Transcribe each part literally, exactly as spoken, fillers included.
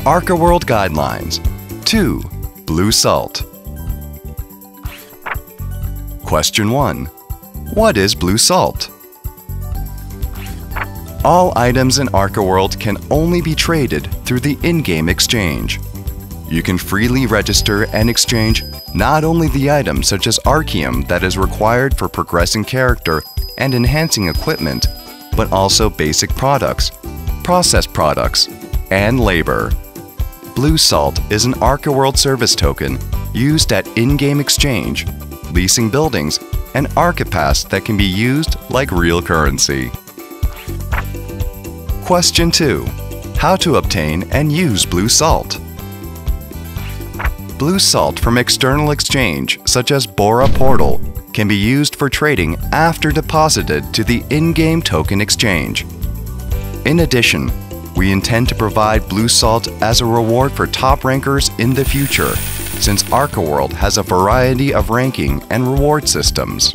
ArcaWorld Guidelines. two. Blue salt. Question one. What is blue salt? All items in ArcaWorld can only be traded through the in-game exchange. You can freely register and exchange not only the items such as Archeum that is required for progressing character and enhancing equipment, but also basic products, processed products, and labor. Blue salt is an ArcaWorld service token used at in-game exchange, leasing buildings, and ArcaPass that can be used like real currency. Question two. How to obtain and use blue salt? Blue salt from external exchange, such as Bora Portal, can be used for trading after deposited to the in-game token exchange. In addition, we intend to provide blue salt as a reward for top rankers in the future, since ArcaWorld has a variety of ranking and reward systems.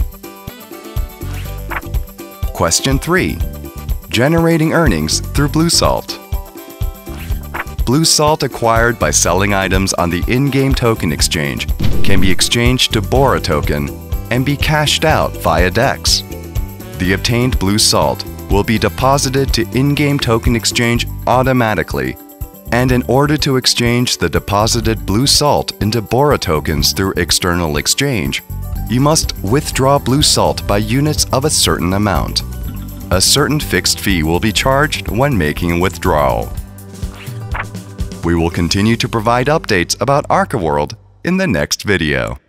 Question three. Generating earnings through blue salt. Blue salt acquired by selling items on the in-game token exchange can be exchanged to Bora token and be cashed out via DEX. The obtained blue salt will be deposited to in-game token exchange automatically, and in order to exchange the deposited blue salt into Bora tokens through external exchange, you must withdraw blue salt by units of a certain amount. A certain fixed fee will be charged when making a withdrawal. We will continue to provide updates about ArcaWorld in the next video.